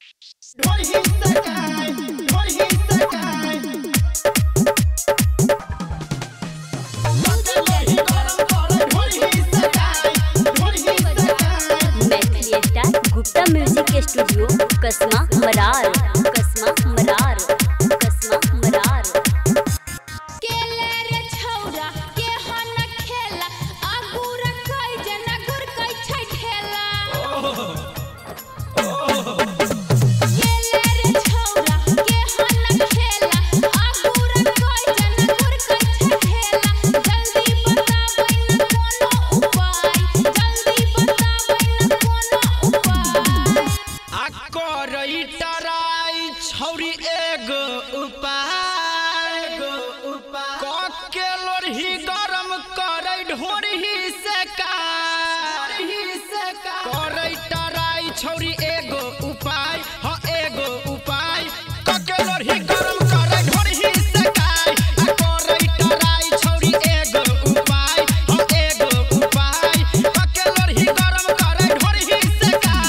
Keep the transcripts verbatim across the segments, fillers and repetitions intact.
Gupta music studio Kasma Marar Kasma Marar Kasma मरार। केले रे छौरा के हन खेला आगुर कई जना गुर कई छै ठेला। केले रे छौरा के हन खेला आगुर कई जना गुर कई छै ठेला। जल्दी बताबै न कोनो उपाय जल्दी बताबै न कोनो उपाय। आ करई टराई छौरी एगो उपाय क के लोरही गरम करई ढोरही से करई टराई छौरी एगो उपाय ह एगो उपाय क के लोरही गरम करई ढोरही से आ करई टराई छौरी एगो उपाय ह एगो उपाय क के लोरही गरम करई ढोरही से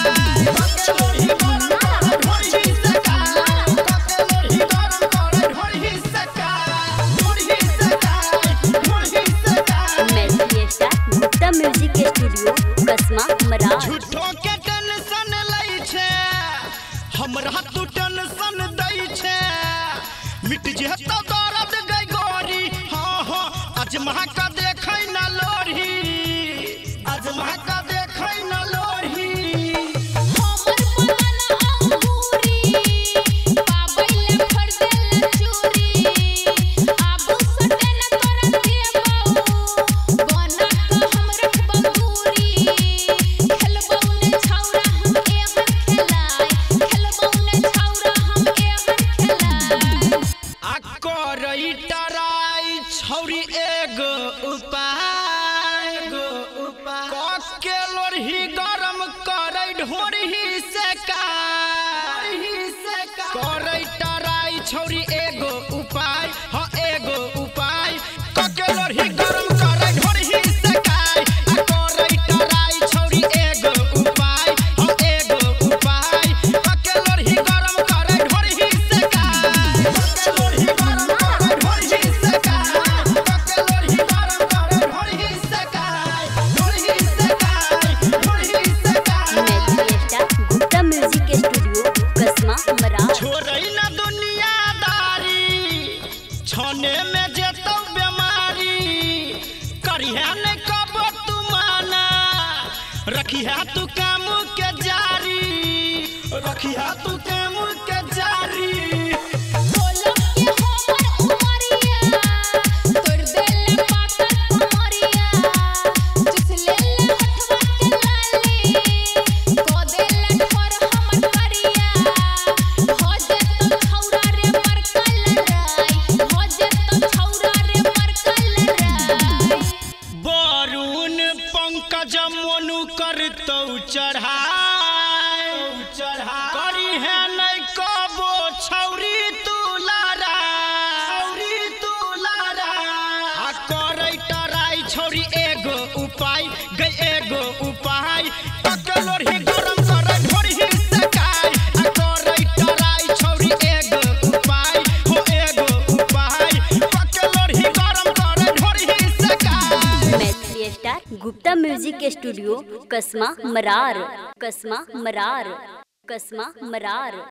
गुप्ता म्यूजिक स्टूडियो कसमा मरार। झूठो के टेंशन लई छे हमरा तू टेंशन दई छे मिट जे तो दर्द गई गोरी हां हां अजमा का देखै न लोरही अजमा का देखै न लोरही। हमर पलन अंगूरी पाबैले फर देल चूरी आबू सटे न तोरा देबौ बना क हम रखबौ दूरी। खेलबौ ने छौरा हम एहन खेलाय खेलबौ ने छौरा हम एहन खेलाय। आ करई टराई छौरी एगो उपाय क के लोरही गरम करई ढोरही से करई टराई छौरी एगो उपाय ह एगो उपाय क के लोरही गरम करई ढोरही से आ करई टराई छौरी एगो उपाय ह एगो उपाय क के लोरही गरम करई ढोरही से लोरही गरम करई ढोरही से क के लोरही गरम करई ढोरही से ढोरही से ढोरही से गुप्ता म्यूजिक स्टूडियो कसमा मरार। छोड़ई न दुनियादारी छने में जेतौ बीमारी करिया न कब तू माना रखिया तू काम के जारी रखिया तू काम के जारी। बोलो के हमर उमरिया तोर देले पाकर कमरिया जिस लेले हथवा के लाली को देले ठोर हमर करिया। हो जेतो छौरा रे मरकल राय हो जेतो छौरा रे मरकल राय। वरुण पंकज मोनू करतौ चढ़ाई करी है नहीं कबो छौरी तू लारा छौरी तू लारा। आ करई टराई छौरी एगो उपाय गई एगो उपाय क के लोरही गरम करई ढोरही से आ करई टराई छौरी एगो उपाय हो एगो उपाय क के लोरही गरम करई ढोरही से। Maithili star Gupta music studio Kasma Marar Kasma Marar Kasma मरार।